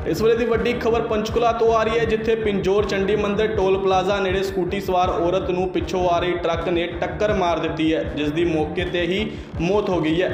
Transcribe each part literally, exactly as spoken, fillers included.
इस वेले दी वड्डी खबर पंचकुला तो आ रही है, जिथे पिंजौर चंडी मंदिर टोल प्लाजा नेड़े स्कूटी सवार औरत नूं पिछों आ रही ट्रक ने टक्कर मार दी है, जिस दी मौके ते ही मौत हो गई है।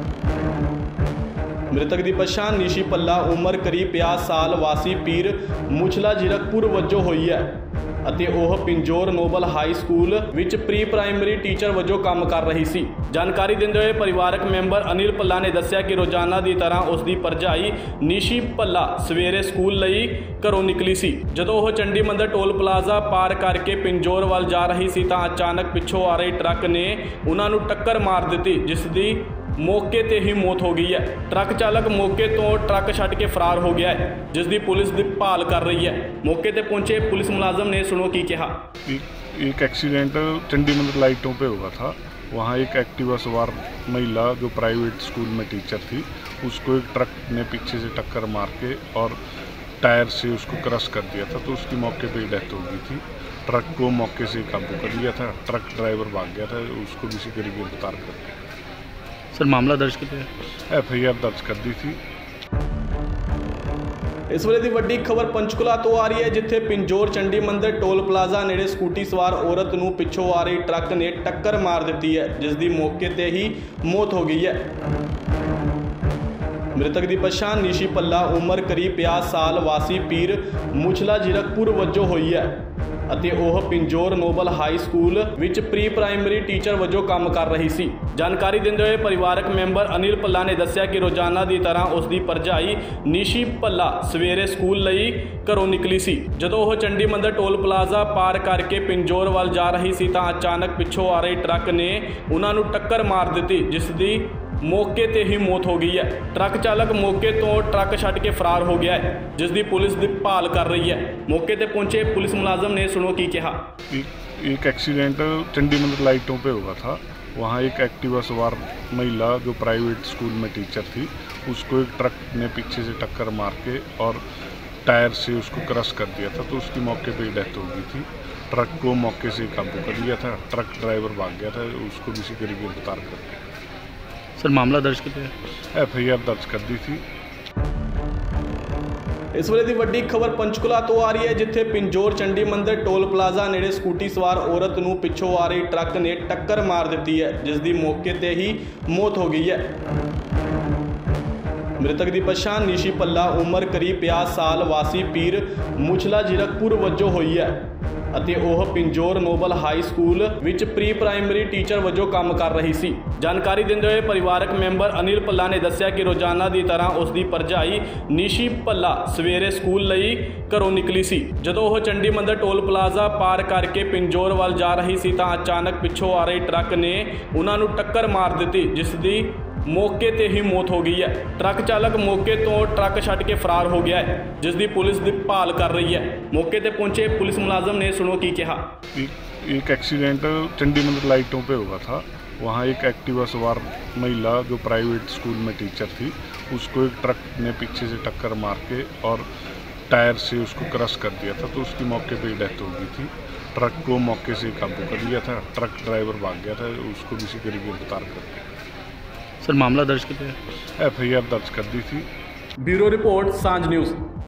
मृतक की पछाण निशी पल्ला उम्र करीब पचास साल वासी पीर मुछला जीरकपुर वजों हुई है ਅਤੇ ਉਹ पिंजौर नोबल हाई स्कूल विच प्री प्राइमरी टीचर वजों काम कर रही सी। जानकारी देंदे हुए परिवारक मैंबर अनिल पल्ला ने दस्सिया कि रोजाना की तरह उसकी भरजाई निशी पल्ला सवेरे स्कूल लई घरों निकली सी। जदों वह चंडी मंदिर टोल प्लाजा पार करके पिंजौर वाल जा रही सी तां अचानक पिछों आ रही ट्रक ने उन्हां नूं टक्कर मार दी, जिसदी मौके ते ही मौत हो गई है। ट्रक चालक मौके तो ट्रक छड्ड के फरार हो गया है, जिसकी पुलिस दी भाल कर रही है। मौके ते पहुंचे पुलिस मुलाजम ने सुनो की कहा। एक एक्सीडेंट चंडी मंदिर लाइटों पे हुआ था। वहाँ एक एक्टिवा सवार महिला जो प्राइवेट स्कूल में टीचर थी, उसको एक ट्रक ने पीछे से टक्कर मार के और टायर से उसको क्रश कर दिया था, तो उसकी मौके पे ही डेथ हो गई थी। ट्रक को मौके से काबू कर लिया था। ट्रक ड्राइवर भाग गया था, उसको भी सी गिरफ्तार कर दिया। सर मामला दर्ज किया, एफ आई आर दर्ज कर दी थी। इस वेले दी वड्डी खबर पंचकुला तो आ रही है, जिथे पिंजौर चंडी मंदिर टोल प्लाजा नेड़े स्कूटी सवार औरत नूं पिछों आ रही ट्रक ने टक्कर मार दी है, जिसकी मौके ते ही मौत हो गई है। मृतक की पछाण निशी पल्ला उम्र करीब पचास साल वासी पीर मुछला जीरकपुर वजों हुई है ਅਤੇ ਉਹ पिंजौर नोबल हाई स्कूल विच प्री प्राइमरी टीचर वजों काम कर रही सी। जानकारी देंदे हुए परिवारक मैंबर अनिल पल्ला ने दस्सिया कि रोजाना की तरह उसकी भरजाई निशी पल्ला सवेरे स्कूल लई घरों निकली सी। जदों वह चंडी मंदिर टोल प्लाजा पार करके पिंजौर वाल जा रही सी तां अचानक पिछों आ रही ट्रक ने उन्हां नूं टक्कर मार दी, जिसदी मौके ते ही मौत हो गई है। ट्रक चालक मौके तो ट्रक छड्ड के फरार हो गया है, जिसकी पुलिस दी भाल कर रही है। मौके ते पहुंचे पुलिस मुलाजम ने सुनो की कहा। एक एक्सीडेंट चंडी मंदिर लाइटों पे हुआ था। वहाँ एक एक्टिवा सवार महिला जो प्राइवेट स्कूल में टीचर थी, उसको एक ट्रक ने पीछे से टक्कर मार के और टायर से उसको क्रश कर दिया था, तो उसकी मौके पे ही डेथ हो गई थी। ट्रक को मौके से काबू कर लिया था। ट्रक ड्राइवर भाग गया था, उसको भी सी गिरफ्तार कर दिया। सर मामला दर्ज किया, एफ आई आर दर्ज कर दी थी। इस वेले दी वड्डी खबर पंचकुला तो आ रही है, जिथे पिंजौर चंडी मंदिर टोल प्लाजा नेड़े स्कूटी सवार औरत नूं पिछों आ रही ट्रक ने टक्कर मार दी है, जिसकी मौके ते ही मौत हो गई है। मृतक की पछाण निशी पल्ला उम्र करीब पचास साल वासी पीर मुछला जीरकपुर वजों हुई है ਅਤੇ ਉਹ पिंजौर नोबल हाई स्कूल विच प्री प्राइमरी टीचर वजों काम कर रही सी। जानकारी देंदे हुए परिवारक मैंबर अनिल पल्ला ने दस्सिया कि रोजाना की तरह उसकी भरजाई निशी पल्ला सवेरे स्कूल लई घरों निकली सी। जदों वह चंडी मंदिर टोल प्लाजा पार करके पिंजौर वाल जा रही सी तां अचानक पिछों आ रही ट्रक ने उन्हां नूं टक्कर मार दी, जिसदी मौके ते ही मौत हो गई है। ट्रक चालक मौके तो ट्रक छड्ड के फरार हो गया है, जिसकी पुलिस दी भाल कर रही है। मौके ते पहुंचे पुलिस मुलाजम ने सुनो की कहा। एक एक्सीडेंट चंडी मंदिर लाइटों पे हुआ था। वहाँ एक एक्टिवा सवार महिला जो प्राइवेट स्कूल में टीचर थी, उसको एक ट्रक ने पीछे से टक्कर मार के और टायर से उसको क्रश कर दिया था, तो उसकी मौके पे ही डेथ हो गई थी। ट्रक को मौके से काबू कर लिया था। ट्रक ड्राइवर भाग गया था, उसको भी सी गिरफ्तार कर दिया। सर मामला दर्ज किया, एफ आई आर दर्ज कर दी थी। Bureau report Sanjh news.